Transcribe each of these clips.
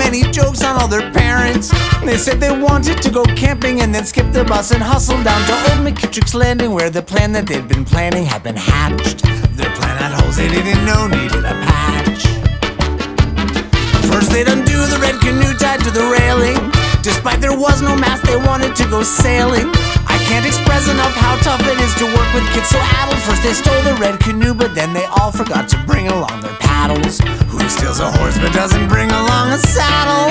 many jokes on all their parents. They said they wanted to go camping and then skip the bus and hustle down to Old McKittrick's Landing, where the plan that they'd been planning had been hatched. Their plan had holes they didn't know needed a patch. First they'd undo the red canoe tied to the railing. Despite there was no mast, they wanted to go sailing. I can't express enough how tough it is to work with kids so addled. First they stole the red canoe, but then they all forgot to bring along their paddles. Who steals a horse but doesn't bring along a saddle?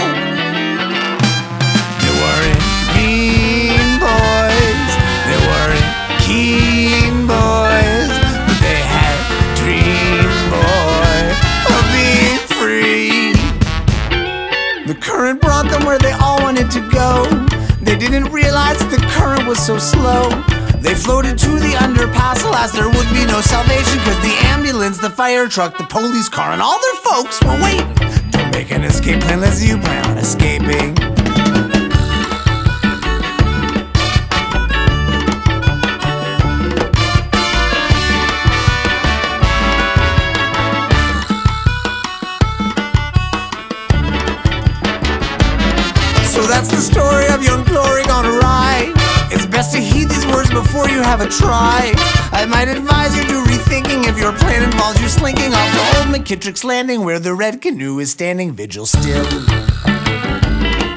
They weren't mean boys, they weren't keen boys, but they had dreams, boy, of being free. The current brought them where they all wanted to go. They didn't realize the current was so slow. They floated to the underpass, alas there would be no salvation, cause the ambulance, the fire truck, the police car, and all their folks were waiting. Don't make an escape plan unless you plan on escaping. So that's the story of young glory gone awry. It's best to heed these words before you have a try. I might advise you to rethinking if your plan involves you slinking off to Old McKittrick's Landing, where the red canoe is standing vigil still.